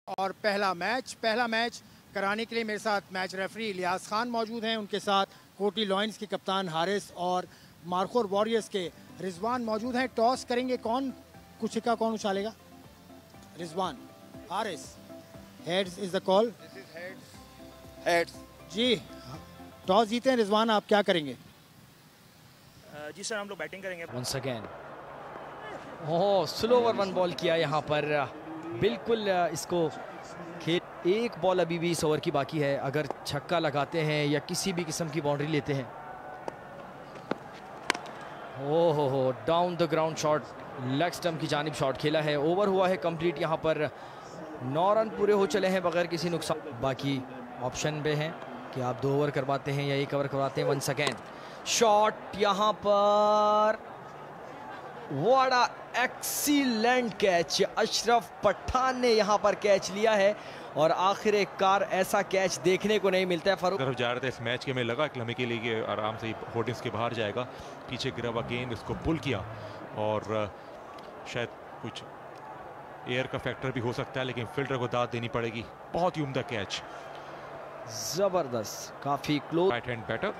और पहला मैच कराने के लिए मेरे साथ मैच रेफरी इलियास खान मौजूद हैं, उनके साथ कोटली लॉयंस के कप्तान हारिस और मारखोर वॉरियर्स के रिजवान मौजूद हैं। टॉस करेंगे कौन, कुछ कौन उछालेगा? Rizwan, Haris. Heads is the call. Heads ji. Toss जीते हैं रिजवान, आप क्या करेंगे? जी सर, हम लोग बैटिंग करेंगे। Once again slow over 1 ball किया यहाँ पर। बिल्कुल इसको खेल, एक बॉल अभी भी इस ओवर की बाकी है। अगर छक्का लगाते हैं या किसी भी किस्म की बाउंड्री लेते हैं, हो down the ground shot, leg stump की जानिब शॉट खेला है। ओवर हुआ है कंप्लीट। यहाँ पर 9 रन पूरे हो चले हैं बगैर किसी नुकसान। बाकी ऑप्शन पे हैं कि आप 2 ओवर करवाते हैं या 1 ओवर करवाते हैं। वंस अगेन शॉट यहाँ पर, what a excellent catch. Ashraf Pathan ने यहाँ पर कैच लिया है और आखिरकार ऐसा कैच देखने को नहीं मिलता है। फारूक तरफ जा रहे थे इस मैच के, में लगा एक लम्हे के लिए कि आराम से होर्डिंग्स के बाहर जाएगा। पीछे गिरा हुआ गेंद, इसको पुल किया और शायद कुछ एयर का फैक्टर भी हो सकता है, लेकिन फील्डर को दाद देनी पड़ेगी। बहुत ही उम्दा कैच, जबरदस्त, काफी close. Right hand batter,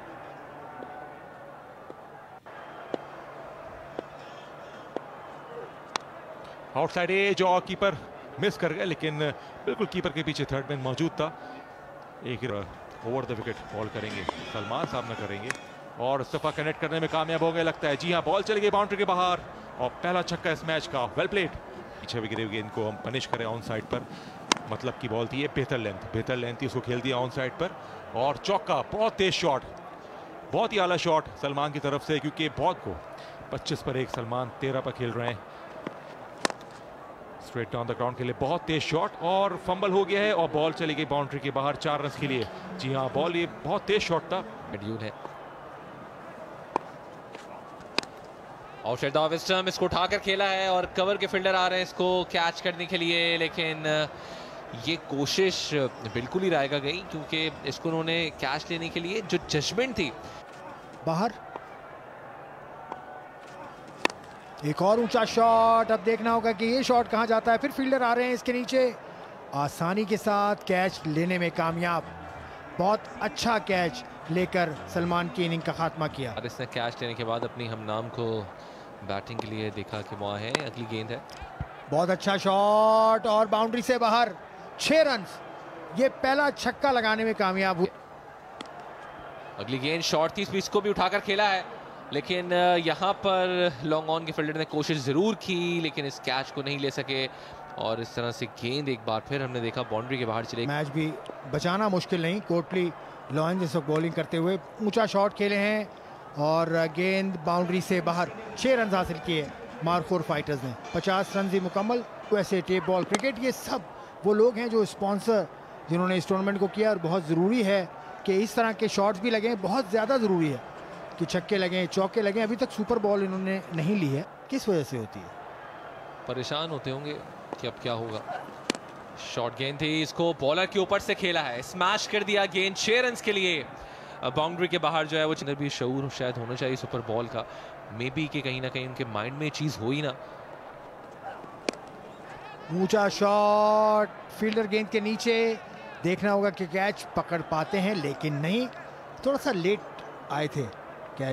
outside edge और कीपर मिस कर गया, लेकिन बिल्कुल कीपर के पीछे थर्ड मैन मौजूद था। एक ओवर द विकेट बॉल करेंगे सलमान, सामना करेंगे और सफा कनेक्ट करने में कामयाब हो गए लगता है। जी हाँ, बॉल चली गई बाउंड्री के बाहर और पहला छक्का इस मैच का। Well played. पीछे भी गिरे हुए गेंद को हम पनिश करें ऑन साइड पर, मतलब की बॉल थी ये, बेहतर लेंथ थी, उसको खेल दिया ऑन साइड पर और चौका। बहुत तेज शॉट, बहुत ही आला शॉट सलमान की तरफ से, क्योंकि बहुत को 25 पर 1 सलमान 13 पर खेल रहे हैं। स्ट्रेट डाउन द ग्राउंड के लिए बहुत तेज शॉट और फंबल हो गया है और बॉल चली गई बाउंड्री के बाहर 4 रन के लिए। जी हाँ, बॉल ये बहुत तेज शॉट था। शेड्यूल है आउटसाइड द ऑफ स्टंप, इसको उठाकर खेला है और कवर के फील्डर आ रहे हैं इसको कैच करने के लिए, लेकिन ये कोशिश बिल्कुल ही रायगा गई, क्योंकि इसको उन्होंने कैच लेने के लिए जो जजमेंट थी। बाहर एक और ऊंचा शॉट। अब देखना होगा कि ये शॉट कहां जाता है। फिर फील्डर आ रहे हैं इसके नीचे, आसानी के साथ कैच लेने में कामयाब। बहुत अच्छा कैच लेकर सलमान की इनिंग का खात्मा किया। और इसने कैच लेने के बाद अपनी हमनाम को बैटिंग के लिए देखा कि वहां है, अगली गेंद है। बहुत अच्छा शॉट और बाउंड्री से बाहर, 6 रन। ये पहला छक्का लगाने में कामयाब हुए। अगली गेंद शॉट थी, इसको भी उठाकर खेला है, लेकिन यहाँ पर लॉन्ग ऑन के फील्डर ने कोशिश जरूर की, लेकिन इस कैच को नहीं ले सके और इस तरह से गेंद एक बार फिर हमने देखा बाउंड्री के बाहर चले। मैच भी बचाना मुश्किल नहीं। कोटली लॉयंस इस वक्त बॉलिंग करते हुए ऊंचा शॉट खेले हैं और गेंद बाउंड्री से बाहर। 6 रन हासिल किए मारखोर फाइटर्स ने। 50 रन ही मुकम्मल। वैसे टेप बॉल क्रिकेट, ये सब वो लोग हैं जो स्पॉन्सर जिन्होंने इस टूर्नामेंट को किया, और बहुत ज़रूरी है कि इस तरह के शॉट्स भी लगें। बहुत ज़्यादा ज़रूरी है कि छक्के लगें, चौके लगें। अभी तक सुपर बॉल इन्होंने नहीं ली है। किस वजह से होती है? परेशान होते होंगे कि अब क्या होगा। शॉर्ट गेंद थी, इसको बॉलर के ऊपर से खेला है, स्मैश कर दिया गेंद 6 रन के लिए। बाउंड्री के बाहर जो है वो अंदर भी शऊर शायद होना चाहिए सुपर बॉल का, मे बी कि कहीं ना कहीं उनके माइंड में चीज हो ही ना। ऊंचा शॉट, फील्डर गेंद के नीचे। देखना होगा कि कैच पकड़ पाते हैं, लेकिन नहीं, थोड़ा सा लेट आए थे कैच।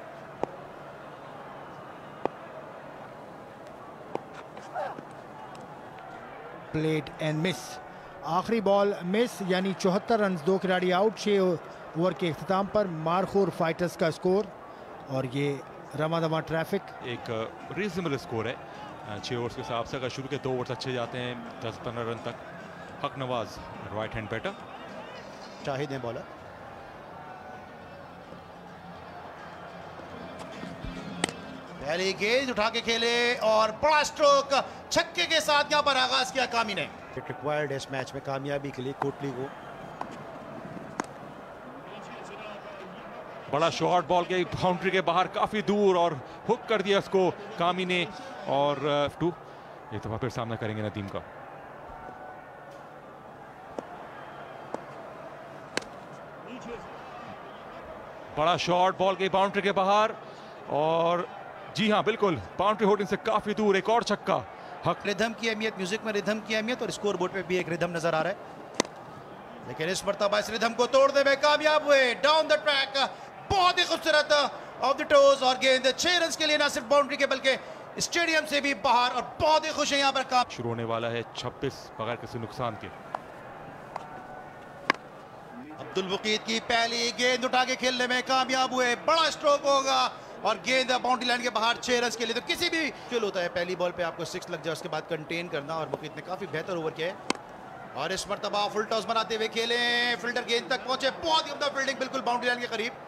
Played and miss. आखिरी बॉल मिस, यानी 74 रन, 2 खिलाड़ी आउट। 6 ओवर के इख्तिताम पर मारखोर फाइटर्स का स्कोर, और ये रमादमा ट्रैफिक। एक रीजनेबल स्कोर है 6 ओवर्स के हिसाब से। अगर शुरू के 2 ओवर्स अच्छे जाते हैं 10-15 रन तक। Haq Nawaz right hand batter, Shahid है बॉलर। पहली गेंद उठा के खेले और बड़ा स्ट्रोक छक्के के साथ यहां पर आगाज किया कामी ने। इट रिक्वायर्ड इस मैच में कामयाबी के लिए कोटली को। बड़ा शॉट बॉल के बाउंड्री के बाहर काफी दूर और हुक कर दिया उसको कामी ने। और 2 एक दफा फिर सामना करेंगे नदीम का। बड़ा शॉट बॉल के बाउंड्री के बाहर और जी हां बिल्कुल बाउंड्री होल्डिंग से काफी दूर। एक और छक्का हक रिदम की अहमियत, म्यूजिक में रिदम की अहमियत, और स्कोर बोर्ड पे भी एक रिदम नजर आ रहा है, लेकिन इस मर्तबा इस रिदम को तोड़ने में कामयाब हुए। डाउन द ट्रैक, बहुत ही खूबसूरत ऑफ द टोज, और गेंद 6 रन के लिए ना सिर्फ बाउंड्री के बल्कि स्टेडियम से भी बाहर, और बहुत ही खुश है यहाँ पर काम शुरू होने वाला है 26 बगैर किसी नुकसान के। अब्दुल मुकीद की पहली गेंद उठा के खेलने में कामयाब हुए, बड़ा स्ट्रोक होगा और गेंद बाउंड्री लाइन के बाहर 6 रन के लिए। तो किसी भी खेल होता है पहली बॉल पे आपको 6 लग जाए, उसके बाद कंटेन करना, और मुकीद ने काफी बेहतर ओवर किया है, और इस मर्तबा फुल टॉस बनाते हुए खेले, फील्डर गेंद तक पहुंचे, बहुत ही उम्दा फील्डिंग, बिल्कुल बाउंड्री लाइन के करीब।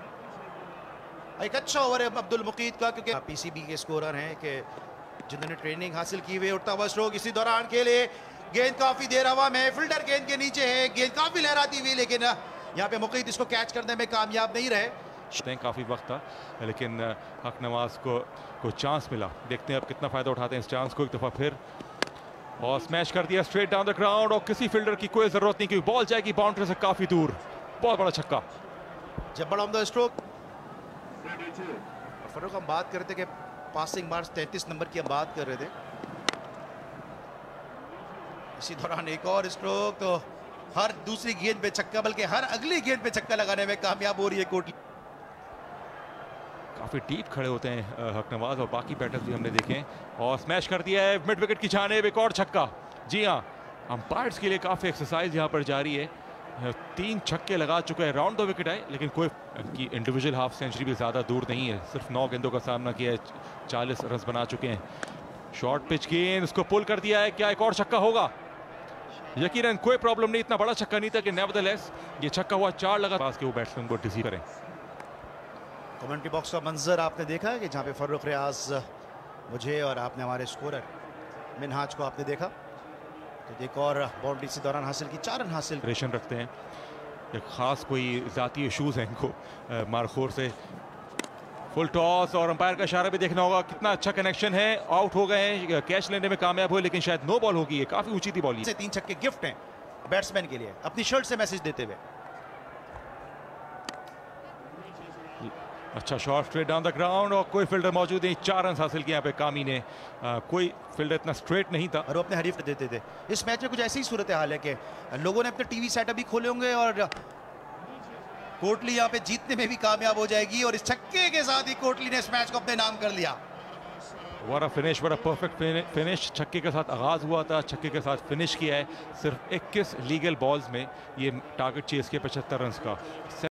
एक अच्छा ओवर है अब्दुल मुकीद का, क्योंकि पीसीबी के स्कोरर हैं कि जिन्होंने ट्रेनिंग हासिल की हुई। उठता हुआ स्ट्रोक इसी दौरान खेले, गेंद काफी देर हवा में, फील्डर गेंद के नीचे है, गेंद काफी लहराती हुई, लेकिन यहाँ पे मुकीद इसको कैच करने में कामयाब नहीं रहे। काफी वक्त था, लेकिन हक नवाज को चांस मिला। देखते हैं अब कितना फायदा उठाते हैं इस चांस को। एक दफा फिर और स्मैश कर दिया स्ट्रेट डाउन द ग्राउंड, और किसी फील्डर की कोई जरूरत नहीं, क्योंकि बॉल जाएगी बाउंड्री से काफी दूर। बहुत बड़ा छक्का, जब बड़ा उम्दा स्ट्रोक। फरूक, हम बात कर रहे थे कि पासिंग मार्क्स 33 नंबर की हम बात कर रहे थे, इसी दौरान एक और स्ट्रोक, तो हर दूसरी गेंद पे छक्का, बल्कि हर अगली गेंद पे छक्का लगाने में कामयाब हो रही है कोटली। काफी डीप खड़े होते हैं हक नवाज, और बाकी बैटर्स भी हमने देखे, और स्मैश कर दिया है मिड विकेट की जानिब, एक और छक्का। जी हाँ, अंपायर्स के लिए काफी एक्सरसाइज यहाँ पर जारी है। 3 छक्के लगा चुके हैं, राउंड द विकेट आए, लेकिन कोई की इंडिविजुअल हाफ सेंचुरी भी ज़्यादा दूर नहीं है। सिर्फ 9 गेंदों का सामना किया है, 40 रन बना चुके हैं। शॉर्ट पिच गेंद, उसको पुल कर दिया है, क्या एक और छक्का होगा? यकीनन कोई प्रॉब्लम नहीं, इतना बड़ा छक्का नहीं था कि नेवरदलेस ये छक्का हुआ। 4 लगा पास के वो बैट्समैन को डिसीव करें। कमेंट्री बॉक्स का मंजर आपने देखा है कि जहाँ पे फर्रुख रियाज, मुझे और आपने हमारे स्कोरर मिनहाज को आपने देखा, तो एक और बाउंड्री इसी दौरान हासिल की, 4 रन हासिल। रेशन रखते हैं, एक खास कोई जाती इशूज़ हैं इनको मारखोर से। फुल टॉस, और अंपायर का इशारा भी देखना होगा, कितना अच्छा कनेक्शन है। आउट हो गए हैं, कैच लेने में कामयाब हुए, लेकिन शायद नो बॉल होगी, काफी ऊंची थी बॉल। 3 छक्के गिफ्ट हैं बैट्समैन के लिए, अपनी शर्ट से मैसेज देते हुए। अच्छा shot straight down the ground, और कोई फील्डर मौजूद नहीं। 4 रन हासिल किए यहाँ पे कामी ने। कोई फील्डर इतना स्ट्रेट नहीं था, और वो अपने हरीफ देते थे। इस मैच में कुछ ऐसी ही सूरत हाल है कि लोगों ने अपने टीवी सेटअप भी खोले होंगे, और कोटली यहाँ पे जीतने में भी कामयाब हो जाएगी, और इस छक्के के साथ ही कोटली ने इस मैच को अपने नाम कर लिया। बड़ा फिनिश, बड़ा परफेक्ट फिनिश। छक्के के साथ आगाज हुआ था, छक्के के साथ फिनिश किया है। सिर्फ 21 लीगल बॉल्स में ये टारगेट चेस किया 75 रन का।